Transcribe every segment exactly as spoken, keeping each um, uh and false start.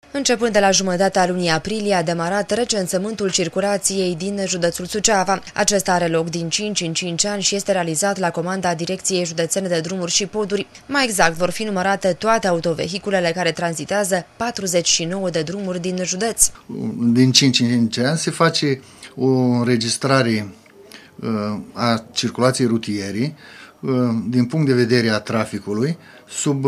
Începând de la jumătatea lunii aprilie a demarat recensământul circulației din județul Suceava. Acesta are loc din cinci în cinci ani și este realizat la comanda Direcției Județene de Drumuri și Poduri. Mai exact, vor fi numărate toate autovehiculele care tranzitează patruzeci și nouă de drumuri din județ. Din cinci în cinci ani se face o înregistrare a circulației rutiere din punct de vedere a traficului sub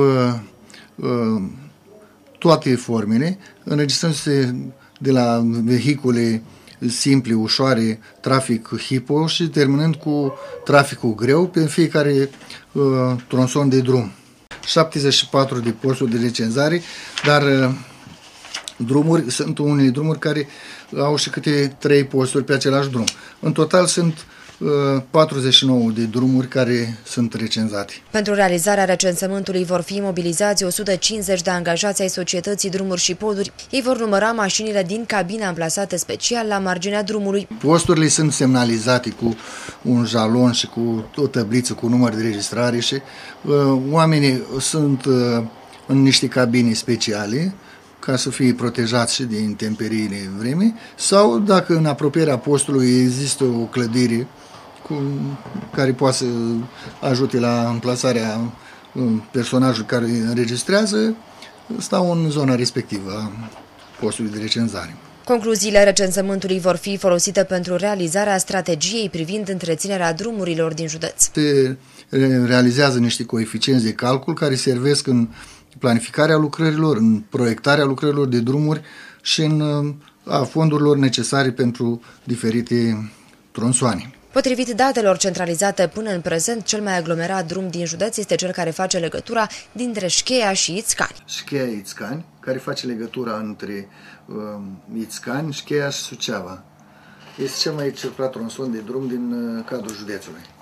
toate formele, înregistrându-se de la vehicule simple, ușoare, trafic hipo și terminând cu traficul greu pe fiecare uh, tronson de drum. șaptezeci și patru de posturi de recenzare, dar uh, drumuri, sunt unele drumuri care au și câte trei posturi pe același drum. În total sunt patruzeci și nouă de drumuri care sunt recenzate. Pentru realizarea recensământului vor fi mobilizați o sută cincizeci de angajați ai Societății Drumuri și Poduri. Ei vor număra mașinile din cabine amplasate special la marginea drumului. Posturile sunt semnalizate cu un jalon și cu o tabliță cu număr de registrare și uh, oamenii sunt uh, în niște cabine speciale ca să fie protejați și de intemperiile vremii, sau dacă în apropierea postului există o clădire cu, care poate să ajute la amplasarea personajului care înregistrează, stau în zona respectivă a postului de recenzare. Concluziile recensământului vor fi folosite pentru realizarea strategiei privind întreținerea drumurilor din județ. Se realizează niște coeficienți de calcul care servesc în planificarea lucrărilor, în proiectarea lucrărilor de drumuri și în a fondurilor necesare pentru diferite tronsoane. Potrivit datelor centralizate până în prezent, cel mai aglomerat drum din județ este cel care face legătura dintre Șcheia și Ițcani. Șcheia Ițcani, care face legătura între uh, Ițcani, Șcheia și Suceava. Este cel mai circulat tronson de drum din uh, cadrul județului.